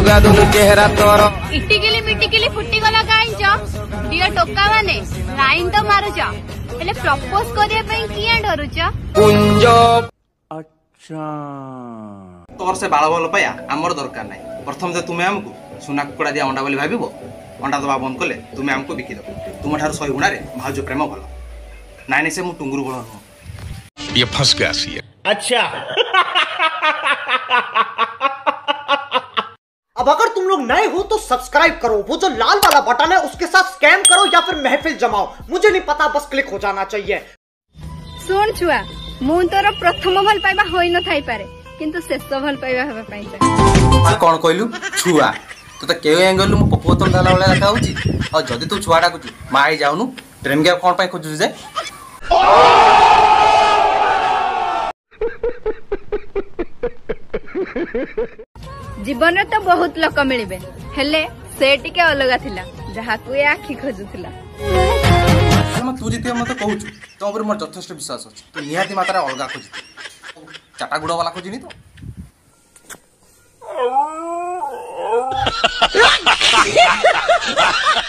हसीबा दोनों चेहरा तोर इटिकिली मिटिकिली फुटी गला काइंच दियो टोका माने लाइन तो मारुच हेले प्रपोज करिया पई किया डरुच कुंज। अच्छा तोर से बाल भल पाया आमर दरकार नहीं। प्रथम जे तुम्हें हमको सुना कुकुड़ा दिया अंडा बोली भाविबो अंडा दबा बंद कले तुम्हें हमको बिकी दो। तुम ठार 100 गुणा रे भाउज प्रेम भल नाई नहीं से मु टुंगुरु बळ न ये फंस गया सी है। अच्छा अब अगर तुम लोग नए हो तो सब्सक्राइब करो, वो जो लाल वाला बटन है उसके साथ स्कैम करो या फिर महफिल जमाओ, मुझे नहीं पता, बस क्लिक हो जाना चाहिए। सुन छुआ मु तोर प्रथम भल पाइबा होई न थाई पारे किंतु शेष भल पाइबा हेबा पई आ कोन कहलु छुआ तो त केउ एंगल मु पपुतन दाला वाला देखा होची और जदी तू छुआ डाकुची माई जाउनु प्रेम के कोन पई खोजु जे जीवन में तो बहुत लोक मिलबे हेले से टिके अलगा थिला जहा को ए आखी खोजुथिला। तू जिते मत कहूछु तो ऊपर मोर यथेष्ट विश्वास अछि तू निहाती मात्रा अलगा खोजि चाटा गुड़ा वाला खोजिनी तो